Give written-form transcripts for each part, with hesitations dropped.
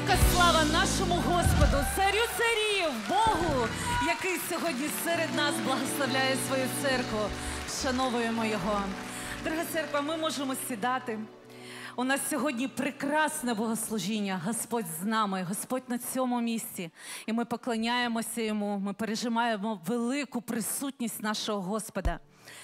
Велика слава нашому Господу, Царю царів, Богу, який сьогодні серед нас благословляє свою церкву. Шановуємо Його. Дорога церква, ми можемо сідати. У нас сьогодні прекрасне богослужіння. Господь з нами, Господь на цьому місці. І ми поклоняємося Йому, ми переживаємо велику присутність нашого Господа.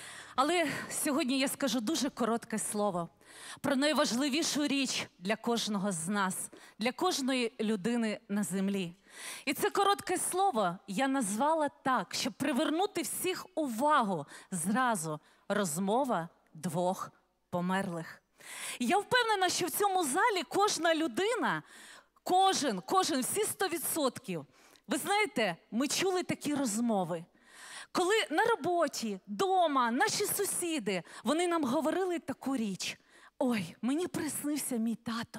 Але сьогодні я скажу дуже коротке слово про найважливішу річ для кожного з нас, для кожної людини на землі. І це коротке слово я назвала так, щоб привернути всіх увагу зразу. Розмова двох померлих. Я впевнена, що в цьому залі кожна людина, кожен, всі 100%. Ви знаєте, ми чули такі розмови. Коли на роботі, вдома, наші сусіди, вони нам говорили таку річ. Ой, мені приснився мій тато.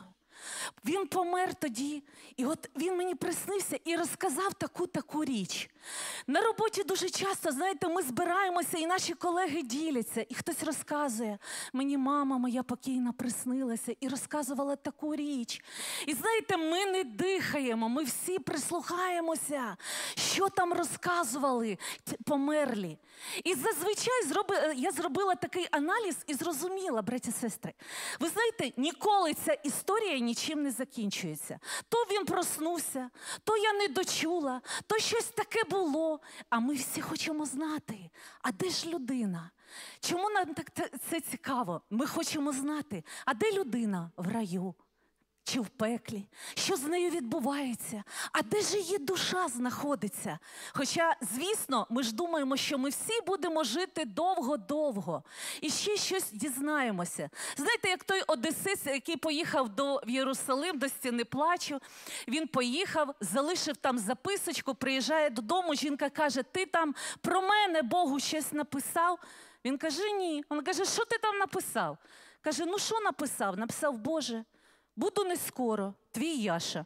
Він помер тоді, і от він мені приснився і розказав таку річ. На роботі дуже часто, знаєте, ми збираємося, і наші колеги діляться, і хтось розказує, мені мама моя покійна приснилася і розказувала таку річ. І знаєте, ми не дихаємо, ми всі прислухаємося, що там розказували померлі. І зазвичай я зробила такий аналіз і зрозуміла, браті і сестри, ви знаєте, ніколи ця історія нічим не закінчується. То він проснувся, то я не дочула, то щось таке було. А ми всі хочемо знати, а де ж людина? Чому нам так це цікаво? Ми хочемо знати, а де людина в раю? Чи в пеклі? Що з нею відбувається? А де ж її душа знаходиться? Хоча, звісно, ми ж думаємо, що ми всі будемо жити довго-довго. І ще щось дізнаємося. Знаєте, як той одесець, який поїхав в Єрусалим, до стіни плачу, він поїхав, залишив там записочку, приїжджає додому, жінка каже, ти там про мене, Богу, щось написав? Він каже, ні. Вона каже, що ти там написав? Каже, ну що написав? Написав, Боже, буду не скоро, твій Яша.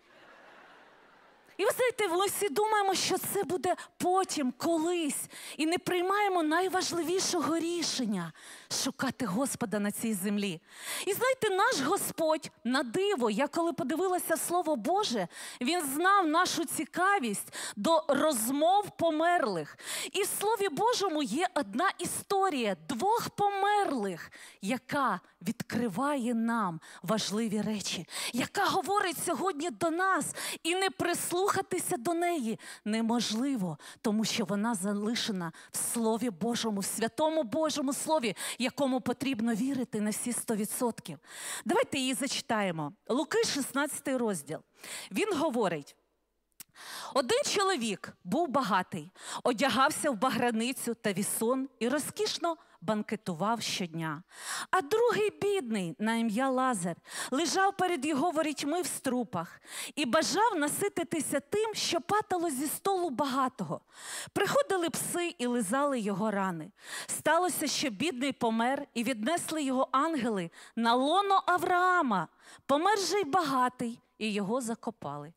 І ви знаєте, ми всі думаємо, що це буде потім, колись. І не приймаємо найважливішого рішення – шукати Господа на цій землі. І знаєте, наш Господь, на диво, я коли подивилася Слово Боже, Він знав нашу цікавість до розмов померлих. І в Слові Божому є одна історія двох померлих, яка відкриває нам важливі речі, яка говорить сьогодні до нас, і не прислухатися до неї неможливо, тому що вона залишена в Слові Божому, в Святому Божому Слові, якому потрібно вірити на всі 100%. Давайте її зачитаємо. Луки, 16 розділ. Він говорить, один чоловік був багатий, одягався в баграницю та вісон і розкішно банкетував щодня. А другий бідний, на ім'я Лазар, лежав перед його ворітьми в струпах і бажав насититися тим, що падало зі столу багатого. Приходили пси і лизали його рани. Сталося, що бідний помер, і віднесли його ангели на лоно Авраама. Помер же й багатий, і його закопали.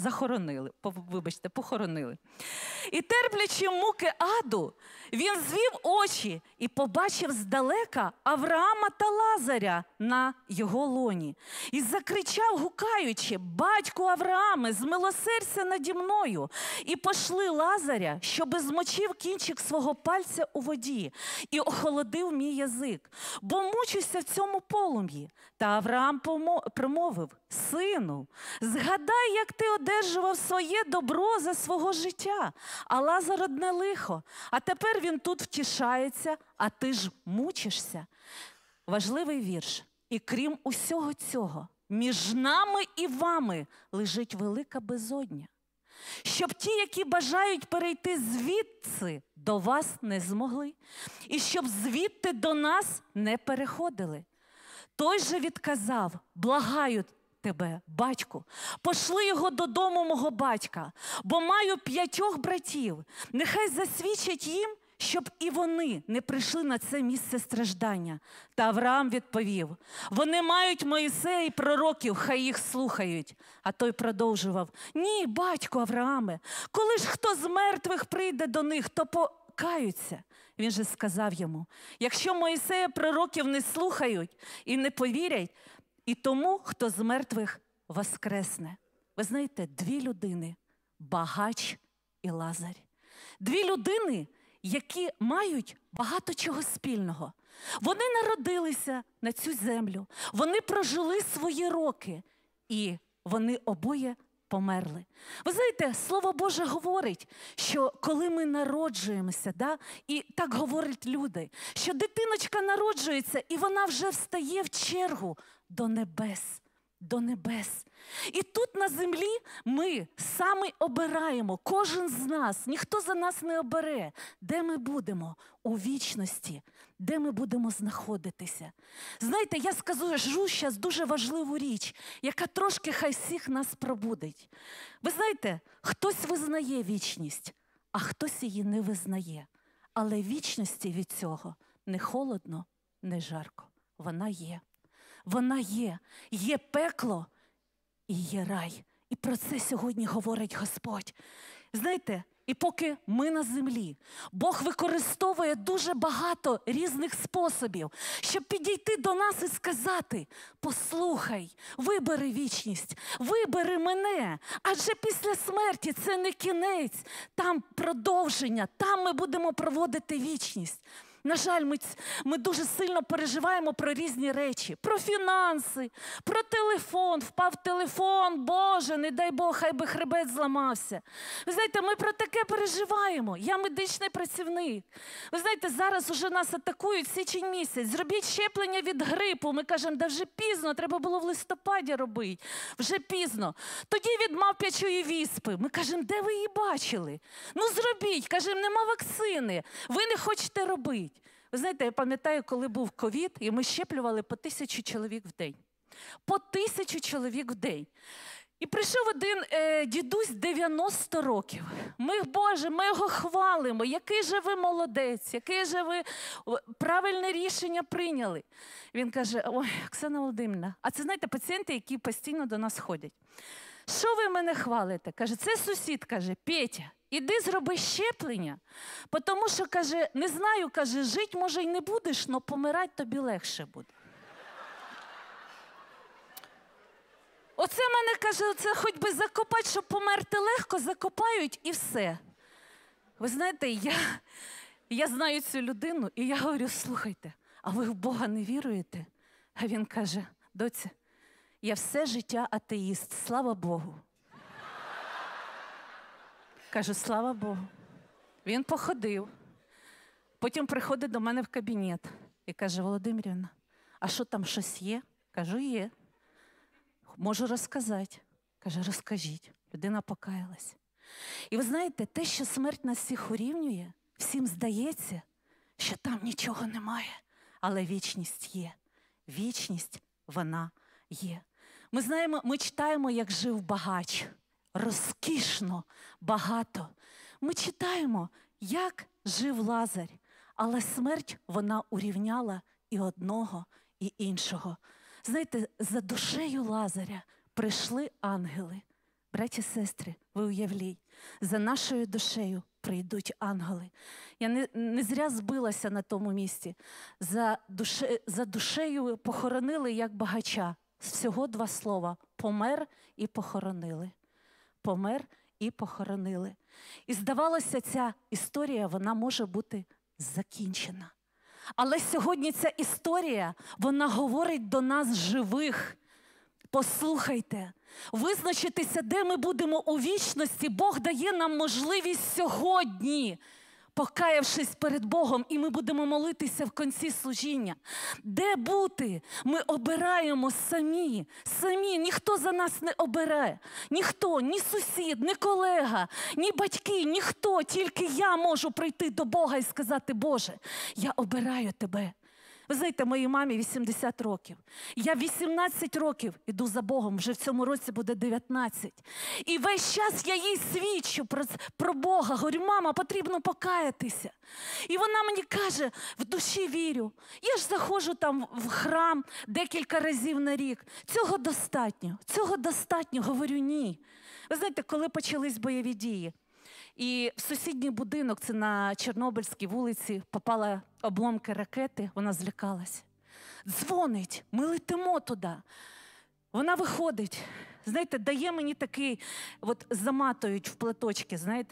Похоронили. І терплячи муки аду, він звів очі і побачив здалека Авраама та Лазаря на його лоні. І закричав, гукаючи, батьку Аврааме, змилосердься наді мною. І пошли Лазаря, щоби змочив кінчик свого пальця у воді і охолодив мій язик, бо мучуся в цьому полум'ї. Та Авраам промовив, сину, згадай, як ти одержував своє добро за свого життя, а Лазар одне лихо. А тепер він тут втішається, а ти ж мучишся. Важливий вірш. І крім усього цього, між нами і вами лежить велика безодня. Щоб ті, які бажають перейти звідси, до вас не змогли. І щоб звідти до нас не переходили. Той же відказав, благаю тебе, батьку, пошли його додому мого батька, бо маю 5 братів. Нехай засвідчать їм, щоб і вони не прийшли на це місце страждання. Та Авраам відповів, вони мають Моїсея і пророків, хай їх слухають. А той продовжував, ні, батько Аврааме, коли ж хто з мертвих прийде до них, то покаються. Він же сказав йому, якщо Моїсея пророків не слухають і не повірять, і тому, хто з мертвих воскресне. Ви знаєте, дві людини – багач і Лазар. Дві людини, які мають багато чого спільного. Вони народилися на цю землю, вони прожили свої роки, і вони обоє померли. Ви знаєте, Слово Боже говорить, що коли ми народжуємося, і так говорять люди, що дитиночка народжується, і вона вже встає в чергу до небес. До небес. І тут на землі ми самі обираємо, кожен з нас, ніхто за нас не обере, де ми будемо у вічності, де ми будемо знаходитися. Знаєте, я скажу зараз дуже важливу річ, яка трошки хай всіх нас пробудить. Ви знаєте, хтось визнає вічність, а хтось її не визнає. Але вічності від цього не холодно, не жарко. Вона є. Вона є. Є пекло і є рай. І про це сьогодні говорить Господь. Знаєте, і поки ми на землі, Бог використовує дуже багато різних способів, щоб підійти до нас і сказати: послухай, вибери вічність, вибери мене, адже після смерті це не кінець, там продовження, там ми будемо проводити вічність. На жаль, ми дуже сильно переживаємо про різні речі. Про фінанси, про телефон. Впав телефон, Боже, не дай Бог, хай би хребет зламався. Ви знаєте, ми про таке переживаємо. Я медичний працівник. Ви знаєте, зараз уже нас атакують січень місяць. Зробіть щеплення від грипу. Ми кажемо, да вже пізно, треба було в листопаді робити. Вже пізно. Тоді від мавпячої віспи. Ми кажемо, де ви її бачили? Ну зробіть. Кажемо, нема вакцини. Ви не хочете робити. Ви знаєте, я пам'ятаю, коли був ковід, і ми щеплювали по 1000 чоловік в день. По 1000 чоловік в день. І прийшов один дідусь 90 років. Боже, ми його хвалимо, який же ви молодець, яке же ви правильне рішення прийняли. Він каже: ой, Оксана Володимирівна, а це, знаєте, пацієнти, які постійно до нас ходять. Що ви мене хвалите? Каже, це сусід, каже, Петя. Іди зроби щеплення, тому що, каже, не знаю, каже, жити, може, й не будеш, але помирати тобі легше буде. Оце мене, каже, оце хоч би закопати, щоб померти легко, закопають і все. Ви знаєте, я знаю цю людину, і я говорю: слухайте, а ви в Бога не віруєте? А він каже: доця, я все життя атеїст, слава Богу. Кажу: слава Богу. Він походив. Потім приходить до мене в кабінет і каже: Володимирівна, а що там, щось є? Кажу: є. Можу розказати. Каже: розкажіть. Людина покаялась. І ви знаєте, те, що смерть нас всіх урівнює, всім здається, що там нічого немає. Але вічність є. Вічність, вона є. Ми знаємо, ми читаємо, як жив багач. Розкішно, багато. Ми читаємо, як жив Лазар, але смерть, вона урівняла і одного, і іншого. Знаєте, за душею Лазаря прийшли ангели. Браті, сестри, ви уявліть, за нашою душею прийдуть ангели. Я не зря збилася на тому місці. За душею похоронили як багача. Всього 2 слова: помер і похоронили. Помер і похоронили. І здавалося, ця історія, вона може бути закінчена. Але сьогодні ця історія, вона говорить до нас живих. Послухайте, визначитися, де ми будемо у вічності, Бог дає нам можливість сьогодні, покаявшись перед Богом, і ми будемо молитися в кінці служіння. Де бути? Ми обираємо самі. Самі. Ніхто за нас не обере. Ніхто, ні сусід, ні колега, ні батьки, ніхто. Тільки я можу прийти до Бога і сказати: Боже, я обираю тебе. Ви знаєте, моїй мамі 80 років. Я 18 років іду за Богом, вже в цьому році буде 19. І весь час я їй свідчу про Бога. Говорю: мама, потрібно покаятися. І вона мені каже: в душі вірю. Я ж заходжу там в храм декілька разів на рік. Цього достатньо. Цього достатньо. Говорю: ні. Ви знаєте, коли почались бойові дії, і в сусідній будинок, це на Чорнобильській вулиці, попали обломки ракети, вона злякалася. Дзвонить, ми летимо туди. Вона виходить, знаєте, дає мені такий, от заматують в платочки, знаєте,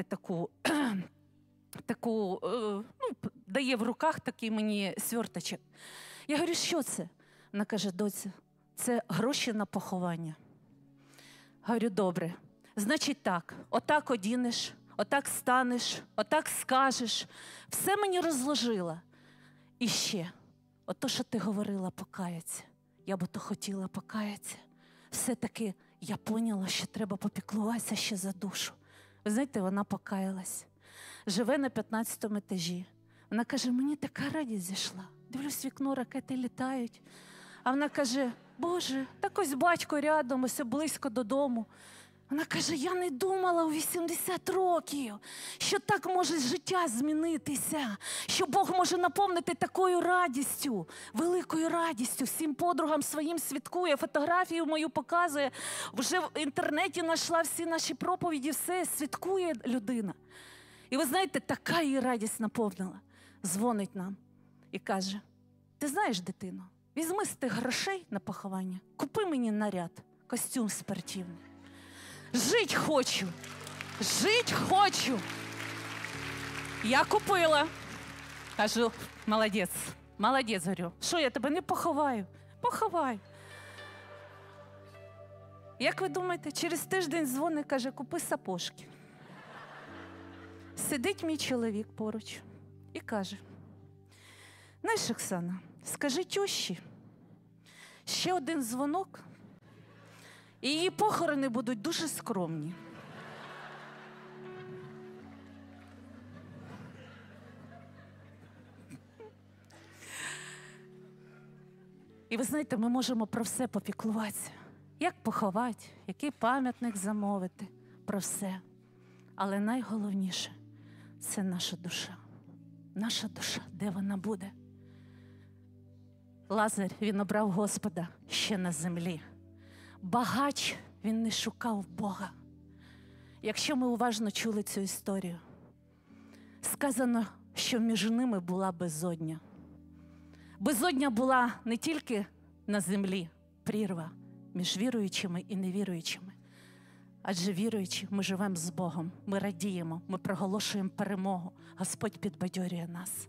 дає в руках такий мені сверточок. Я говорю, що це? Вона каже, доця, це гроші на поховання. Говорю, добре, значить так, отак одінеш, отак станеш, отак скажеш. Все мені розложила. І ще, ото, що ти говорила, покаяться. Я б ото хотіла покаятися. Все-таки я поняла, що треба попіклуватися ще за душу. Ви знаєте, вона покаялась. Живе на 15-му етажі. Вона каже, мені така радість зійшла. Дивлюсь, в вікно, ракети літають. А вона каже, Боже, так ось батько рядом, ось близько додому. Вона каже, я не думала у 80 років, що так може життя змінитися, що Бог може наповнити такою радістю, великою радістю. Всім подругам своїм свідкує, фотографію мою показує. Вже в інтернеті знайшла всі наші проповіді, все, свідкує людина. І ви знаєте, така її радість наповнила. Дзвонить нам і каже, ти знаєш, дитино, візьми з тих грошей на поховання, купи мені наряд, костюм спортивний. Жить хочу. Жить хочу. Я купила. Кажу, молодець. Молодець, говорю. Що, я тебе не поховаю? Поховаю. Як ви думаєте, через тиждень дзвонить, каже, купи сапожки. Сидить мій чоловік поруч і каже, знаєш, Оксана, скажи тещі, ще один дзвонок, і її похорони будуть дуже скромні. І ви знаєте, ми можемо про все попіклуватися. Як поховати, який пам'ятник замовити, про все. Але найголовніше – це наша душа. Наша душа, де вона буде? Лазар, він обрав Господа ще на землі. Багач, він не шукав Бога. Якщо ми уважно чули цю історію, сказано, що між ними була безодня. Безодня була не тільки на землі, прірва між віруючими і невіруючими. Адже віруючи, ми живемо з Богом, ми радіємо, ми проголошуємо перемогу. Господь підбадьорює нас.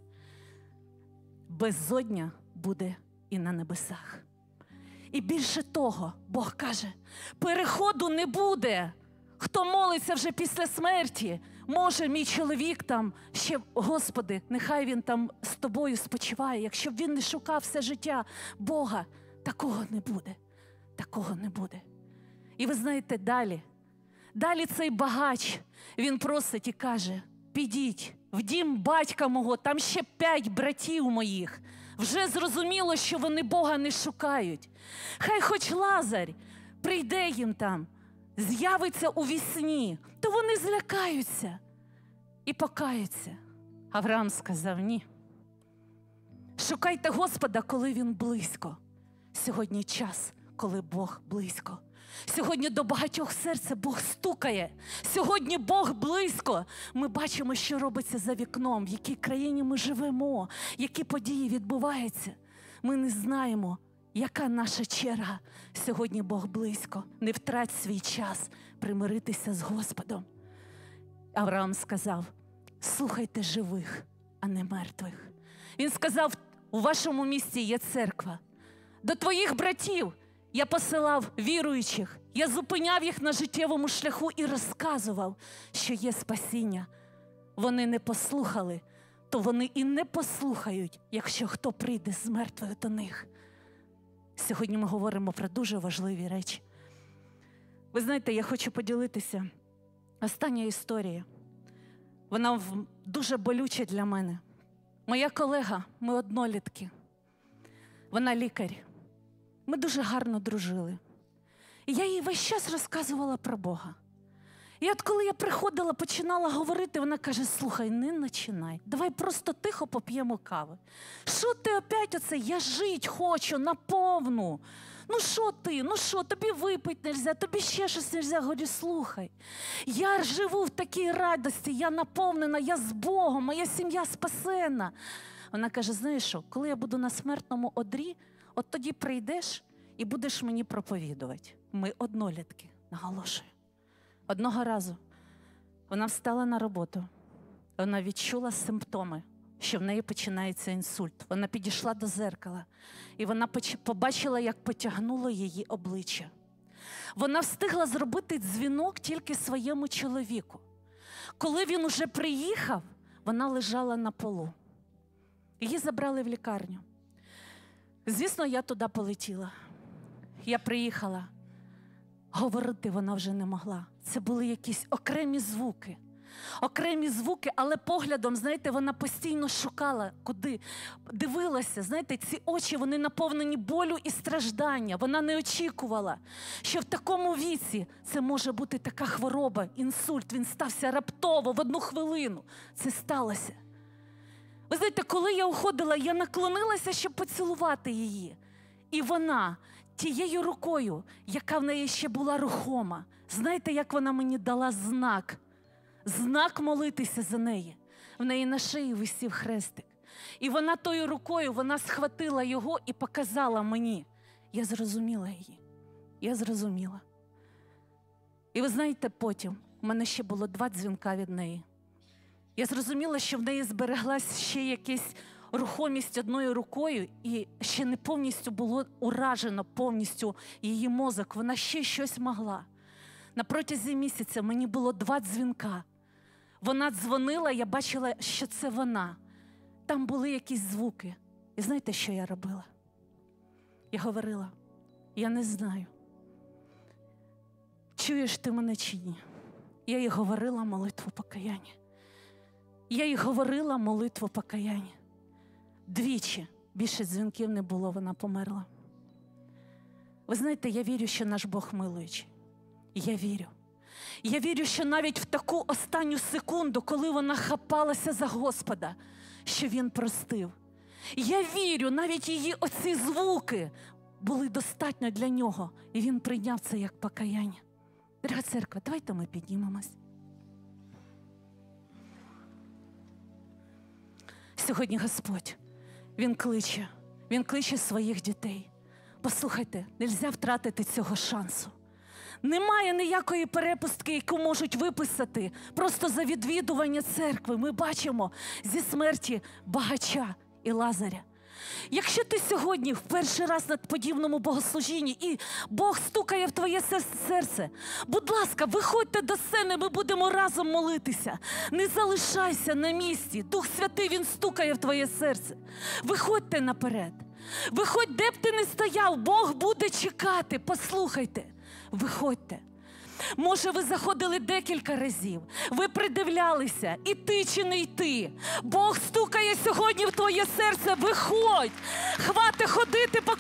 Безодня буде і на небесах. І більше того, Бог каже, переходу не буде. Хто молиться вже після смерті, може мій чоловік там ще, Господи, нехай він там з тобою спочиває. Якщо б він не шукав все життя Бога, такого не буде. Такого не буде. І ви знаєте, далі цей багач, він просить і каже, підіть в дім батька мого, там ще 5 братів моїх. Вже зрозуміло, що вони Бога не шукають. Хай хоч Лазар прийде їм там, з'явиться у вісні, то вони злякаються і покаються. Авраам сказав, ні. Шукайте Господа, коли Він близько. Сьогодні час, коли Бог близько. Сьогодні до багатьох серця Бог стукає. Сьогодні Бог близько. Ми бачимо, що робиться за вікном, в якій країні ми живемо, які події відбуваються. Ми не знаємо, яка наша черга. Сьогодні Бог близько. Не втрать свій час примиритися з Господом. Авраам сказав, слухайте живих, а не мертвих. Він сказав, у вашому місті є церква. До твоїх братів я посилав віруючих, я зупиняв їх на життєвому шляху і розказував, що є спасіння. Вони не послухали, то вони і не послухають, якщо хто прийде з мертвих до них. Сьогодні ми говоримо про дуже важливі речі. Ви знаєте, я хочу поділитися. Остання історія. Вона дуже болюча для мене. Моя колега, ми однолітки. Вона лікар. Ми дуже гарно дружили. І я їй весь час розказувала про Бога. І от коли я приходила, починала говорити, вона каже, слухай, не починай. Давай просто тихо поп'ємо кави. Що ти опять оце? Я жить хочу наповну. Ну що ти? Ну що? Тобі випити нельзя, тобі ще щось нельзя. Говорю, слухай, я живу в такій радості, я наповнена, я з Богом, моя сім'я спасена. Вона каже, знаєш що, коли я буду на смертному одрі, от тоді прийдеш і будеш мені проповідувати. Ми однолітки, наголошую. Одного разу вона встала на роботу, вона відчула симптоми, що в неї починається інсульт. Вона підійшла до дзеркала, і вона побачила, як потягнуло її обличчя. Вона встигла зробити дзвінок тільки своєму чоловіку. Коли він уже приїхав, вона лежала на полу. Її забрали в лікарню. Звісно, я туди полетіла. Я приїхала. Говорити вона вже не могла. Це були якісь окремі звуки. Окремі звуки, але поглядом, знаєте, вона постійно шукала, куди. Дивилася, знаєте, ці очі, вони наповнені болю і страждання. Вона не очікувала, що в такому віці це може бути така хвороба, інсульт. Він стався раптово, в одну хвилину. Це сталося. Ви знаєте, коли я уходила, я наклонилася, щоб поцілувати її. І вона тією рукою, яка в неї ще була рухома, знаєте, як вона мені дала знак? Знак молитися за неї. В неї на шиї висів хрестик. І вона тою рукою, вона схватила його і показала мені. Я зрозуміла її. Я зрозуміла. І ви знаєте, потім в мене ще було 2 дзвінка від неї. Я зрозуміла, що в неї збереглась ще якась рухомість одною рукою, і ще не повністю було уражено повністю її мозок. Вона ще щось могла. На протязі місяця мені було 2 дзвінка. Вона дзвонила, я бачила, що це вона. Там були якісь звуки. І знаєте, що я робила? Я говорила, я не знаю, чуєш ти мене чи ні. Я їй говорила молитву покаяння. Я їй говорила молитву покаяння. 2, більше дзвінків не було, вона померла. Ви знаєте, я вірю, що наш Бог милуючий. Я вірю. Я вірю, що навіть в таку останню секунду, коли вона хапалася за Господа, що Він простив. Я вірю, навіть її оці звуки були достатньо для нього, і Він прийняв це як покаяння. Дорога церква, давайте ми піднімемось. Сьогодні Господь, Він кличе своїх дітей. Послухайте, нельзя втратити цього шансу. Немає ніякої перепустки, яку можуть виписати просто за відвідування церкви. Ми бачимо зі смерті багача і Лазаря. Якщо ти сьогодні в перший раз на подібному богослужінні і Бог стукає в твоє серце, будь ласка, виходьте до сцени, ми будемо разом молитися. Не залишайся на місці. Дух Святий, Він стукає в твоє серце. Виходьте наперед. Виходь, де б ти не стояв, Бог буде чекати. Послухайте, виходьте. Може, ви заходили декілька разів, ви придивлялися, іти чи не йти. Бог стукає сьогодні в твоє серце, виходь. Хватить ходити по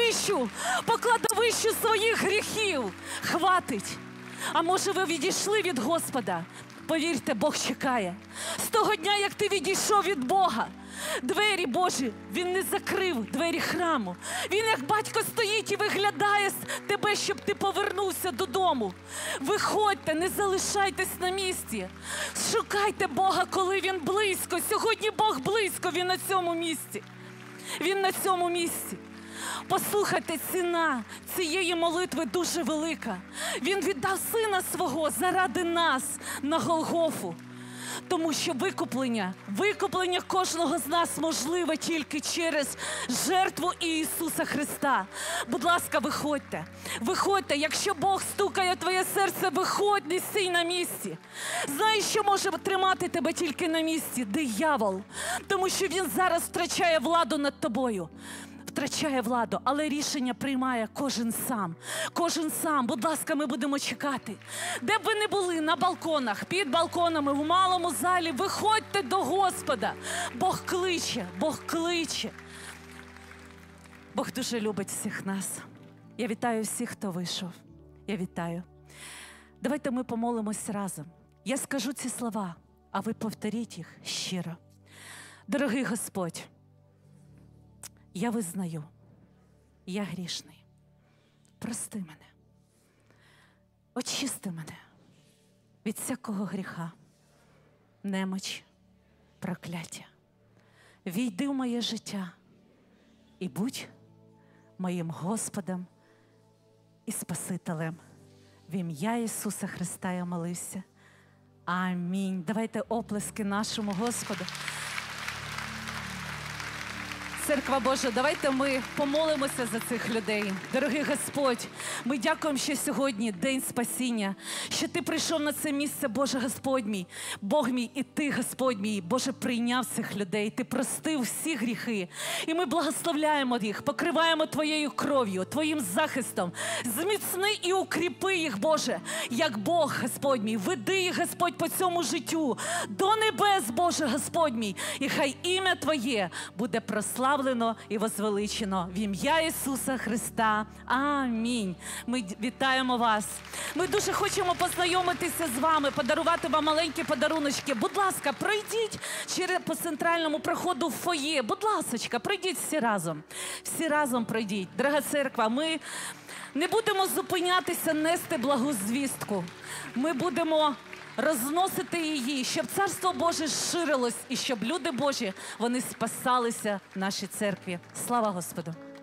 кладовищу своїх гріхів. Хватить. А може, ви відійшли від Господа? Повірте, Бог чекає. З того дня, як ти відійшов від Бога, двері Божі, Він не закрив, двері храму. Він, як батько, стоїть і виглядає з тебе, щоб ти повернувся додому. Виходьте, не залишайтесь на місці. Шукайте Бога, коли Він близько. Сьогодні Бог близько, Він на цьому місці. Він на цьому місці. Послухайте, ціна цієї молитви дуже велика. Він віддав Сина Свого заради нас на Голгофу. Тому що викуплення кожного з нас можливе тільки через жертву Ісуса Христа. Будь ласка, виходьте. Виходьте. Якщо Бог стукає в твоє серце, виходь, не стій на місці. Знаєш, що може тримати тебе тільки на місці? Диявол. Тому що він зараз втрачає владу над тобою. Втрачає владу, але рішення приймає кожен сам. Кожен сам. Будь ласка, ми будемо чекати. Де б ви не були, на балконах, під балконами, в малому залі, виходьте до Господа. Бог кличе, Бог кличе. Бог дуже любить всіх нас. Я вітаю всіх, хто вийшов. Я вітаю. Давайте ми помолимось разом. Я скажу ці слова, а ви повторіть їх щиро. Дорогий Господь, я визнаю, я грішний. Прости мене. Очисти мене від всякого гріха, немочі, прокляття. Війди в моє життя і будь моїм Господом і Спасителем. В ім'я Ісуса Христа я молився. Амінь. Давайте оплески нашому Господу. Церква Божа, давайте ми помолимося за цих людей. Дорогий Господь, ми дякуємо, що сьогодні день спасіння, що Ти прийшов на це місце, Боже Господь мій, Бог мій, і Ти, Господь мій, Боже, прийняв цих людей, Ти простив всі гріхи. І ми благословляємо їх, покриваємо Твоєю кров'ю, Твоїм захистом. Зміцни і укріпи їх, Боже, як Бог, Господь мій. Веди їх, Господь, по цьому життю до небес, Боже Господь мій. І хай ім'я Твоє буде прославлено і возвеличено в ім'я Ісуса Христа. Амінь. Ми вітаємо вас. Ми дуже хочемо познайомитися з вами, подарувати вам маленькі подаруночки. Будь ласка, пройдіть по центральному проходу в фоє. Будь ласочка, пройдіть всі разом. Всі разом пройдіть. Дорога церква, ми не будемо зупинятися нести благу звістку. Ми будемо розносити її, щоб Царство Боже ширилось і щоб люди Божі, вони спасалися в нашій церкві. Слава Господу!